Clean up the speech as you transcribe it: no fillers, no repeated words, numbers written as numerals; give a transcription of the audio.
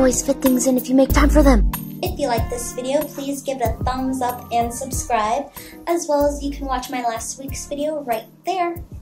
always fit things in if you make time for them. If you like this video, please give it a thumbs up and subscribe, as well as you can watch my last week's video right there.